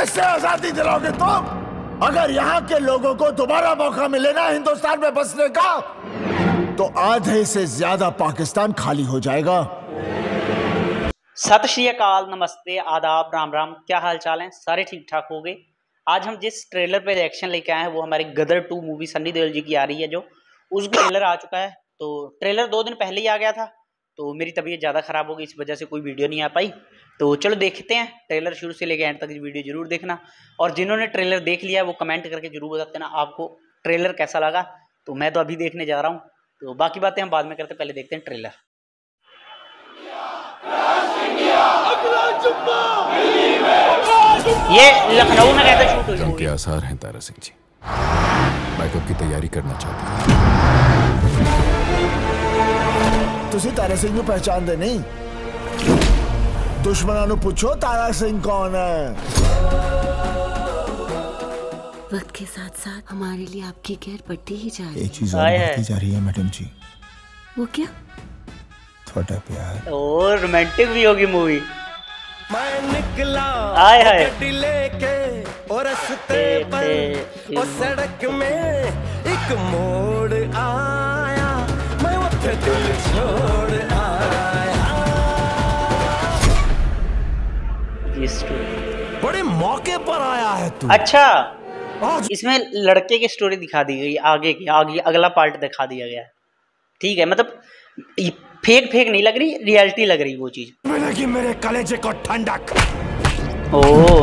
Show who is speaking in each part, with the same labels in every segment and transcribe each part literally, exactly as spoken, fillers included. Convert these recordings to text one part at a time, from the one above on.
Speaker 1: कैसे आजादी दिलाओगे तुम? अगर यहाँ के लोगों को दोबारा मौका मिले ना हिंदुस्तान में बसने का, तो आधे से ज्यादा पाकिस्तान खाली हो जाएगा।
Speaker 2: सत श्री अकाल, नमस्ते, आदाब, राम राम। क्या हाल चाल है? सारे ठीक ठाक हो गए। आज हम जिस ट्रेलर पे रिएक्शन लेके आए हैं वो हमारी गदर टू मूवी सन्नी देओल जी की आ रही है, जो उसका ट्रेलर आ चुका है। तो ट्रेलर दो दिन पहले ही आ गया था, तो मेरी तबीयत ज़्यादा ख़राब हो गई, इस वजह से कोई वीडियो नहीं आ पाई। तो चलो देखते हैं ट्रेलर शुरू से लेके एंड तक वीडियो जरूर देखना। और जिन्होंने ट्रेलर देख लिया वो कमेंट करके जरूर बता देना आपको ट्रेलर कैसा लगा। तो मैं तो अभी देखने जा रहा हूँ, तो बाकी बातें हम बाद में करते, पहले देखते हैं ट्रेलर। ये लखनऊ में कहते शूट हुई
Speaker 3: जंग के आसार हैं तारा सिंह जी। बैकअप की तैयारी करना चाहते हैं।
Speaker 1: तुसी तारा सिंह को पहचानते नहीं? दुश्मनों ने पूछो तारा सिंह कौन है।
Speaker 4: वक्त के साथ साथ हमारे लिए आपकी केयर बढ़ती ही जा रही है।
Speaker 1: एक चीज और बढ़ती जा रही है मैडम जी।
Speaker 4: वो क्या?
Speaker 1: थोड़ा प्यार।
Speaker 2: और रोमांटिक भी होगी मूवी।
Speaker 5: मैं निकला
Speaker 2: आए हाय
Speaker 5: गड्डी लेके और रस्ते पर और सड़क में एक मोड़ आया, मैं उठे दिल छोड़ आया। बड़े मौके पर आया है तू।
Speaker 2: अच्छा, इसमें लड़के की स्टोरी दिखा दी गई, आगे की आगे अगला पार्ट दिखा दिया गया। ठीक है, मतलब फेक फेक नहीं लग रही, रियलिटी लग रही वो चीज।
Speaker 1: मिलेगी मेरे कलेजे को ठंडक।
Speaker 2: ओ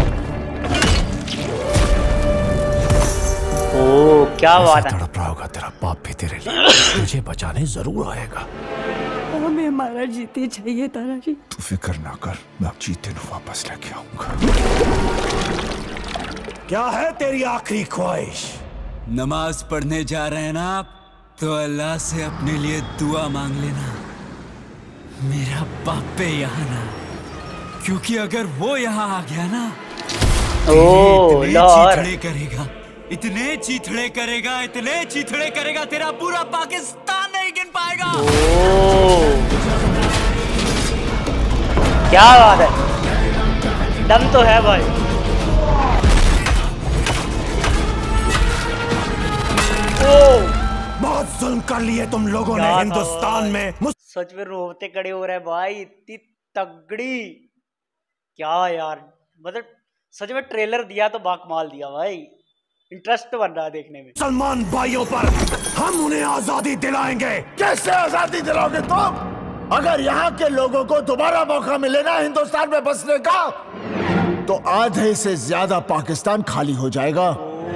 Speaker 2: ओ क्या बात है।
Speaker 3: तड़प रहा होगा तेरा बाप भी तेरे लिए, तुझे बचाने जरूर आएगा।
Speaker 4: हमें हमारा जीते चाहिए तारा जी।
Speaker 1: तू फिक्र ना कर, मैं अब जीते को वापस लेके आऊंगा।
Speaker 5: क्या है तेरी आखिरी ख्वाहिश?
Speaker 6: नमाज पढ़ने जा रहे हैं ना आप, तो अल्लाह से अपने लिए दुआ मांग लेना, मेरा बाप पे यहाँ ना, क्योंकि अगर वो यहाँ आ गया ना
Speaker 2: ओ
Speaker 6: इतने चीथड़े करेगा, इतने चीथड़े करेगा, इतने चीथड़े करेगा, तेरा पूरा पाकिस्तान नहीं गिन पाएगा।
Speaker 2: ओ क्या बात है, दम तो है भाई। ओ
Speaker 5: बहुत जुल्म कर लिए तुम लोगों ने हिंदुस्तान में।
Speaker 2: सच में रोते खड़े हो रहे हैं भाई, इतनी तगड़ी। क्या यार, मतलब सच में ट्रेलर दिया तो बाकमाल दिया भाई, इंटरेस्ट बन रहा है देखने में।
Speaker 5: सलमान भाइयों पर हम उन्हें आजादी दिलाएंगे।
Speaker 1: कैसे आजादी दिलाओगे तुम? अगर यहाँ के लोगों को दोबारा मौका मिले ना हिंदुस्तान में बसने का, तो आधे से ज्यादा पाकिस्तान खाली हो जाएगा।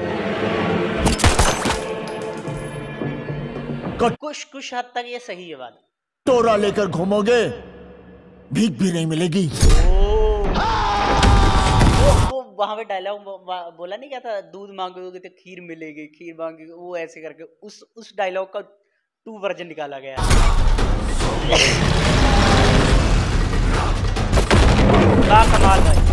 Speaker 2: कुछ कुछ हद तक ये सही है बात।
Speaker 1: टोरा लेकर घूमोगे, भीख भी नहीं मिलेगी।
Speaker 2: वो वहां पे डायलॉग बोला नहीं क्या था, दूध मांगोगे तो खीर मिलेगी, खीर मांगोगे, वो ऐसे करके उस उस डायलॉग का टू वर्जन निकाला गया। क्या कमाल भाई।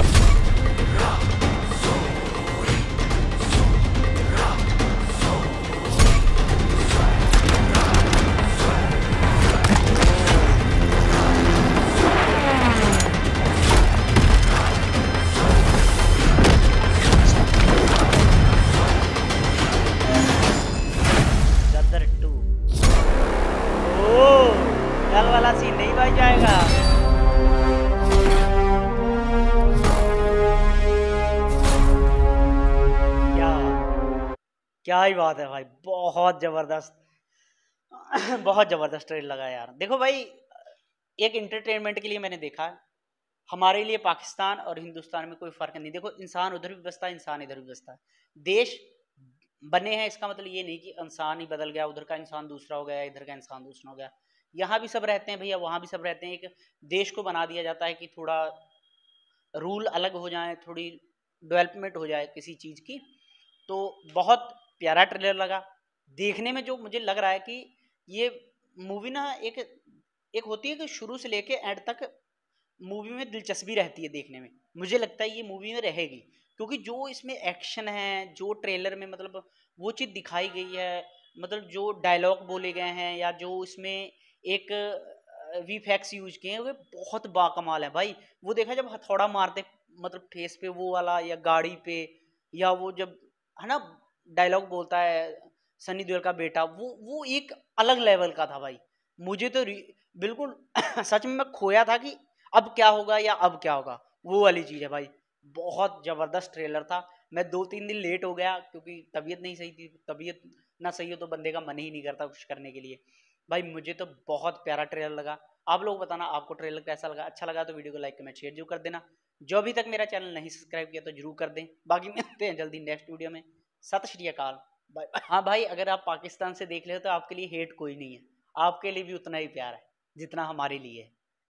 Speaker 2: वाला सीन नहीं भाई जाएगा। क्या क्या ही बात है भाई, बहुत जबरदस्त बहुत जबरदस्त ट्रेलर लगा यार। देखो भाई, एक इंटरटेनमेंट के लिए मैंने देखा, हमारे लिए पाकिस्तान और हिंदुस्तान में कोई फर्क नहीं। देखो, इंसान उधर भी बसता है, इंसान इधर भी बसता है। देश बने हैं, इसका मतलब ये नहीं कि इंसान ही बदल गया, उधर का इंसान दूसरा हो गया, इधर का इंसान दूसरा हो गया। यहाँ भी सब रहते हैं भैया, वहाँ भी सब रहते हैं। एक देश को बना दिया जाता है कि थोड़ा रूल अलग हो जाए, थोड़ी डेवलपमेंट हो जाए किसी चीज़ की। तो बहुत प्यारा ट्रेलर लगा देखने में। जो मुझे लग रहा है कि ये मूवी ना एक एक होती है कि शुरू से लेके एंड तक मूवी में दिलचस्पी रहती है देखने में। मुझे लगता है ये मूवी में रहेगी, क्योंकि जो इसमें एक्शन है, जो ट्रेलर में मतलब वो चीज़ दिखाई गई है, मतलब जो डायलॉग बोले गए हैं या जो इसमें एक वीफेक्स यूज किए हैं, वो बहुत बाकमाल है भाई। वो देखा जब हथौड़ा मारते मतलब फेस पे वो वाला, या गाड़ी पे, या वो जब है ना डायलॉग बोलता है सनी देओल का बेटा, वो वो एक अलग लेवल का था भाई। मुझे तो बिल्कुल सच में मैं खोया था कि अब क्या होगा या अब क्या होगा, वो वाली चीज़ है भाई। बहुत ज़बरदस्त ट्रेलर था। मैं दो तीन दिन लेट हो गया क्योंकि तबीयत नहीं सही थी। तबीयत ना सही हो तो बंदे का मन ही नहीं करता कुछ करने के लिए। भाई मुझे तो बहुत प्यारा ट्रेलर लगा। आप लोग बताना आपको ट्रेलर कैसा लगा। अच्छा लगा तो वीडियो को लाइक कमेंट शेयर जरूर कर देना। जो अभी तक मेरा चैनल नहीं सब्सक्राइब किया तो जरूर कर दें। बाकी मिलते हैं जल्दी नेक्स्ट वीडियो में। सत श्री अकाल, बाय। हाँ भाई, अगर आप पाकिस्तान से देख ले तो आपके लिए हेट कोई नहीं है, आपके लिए भी उतना ही प्यार है जितना हमारे लिए है।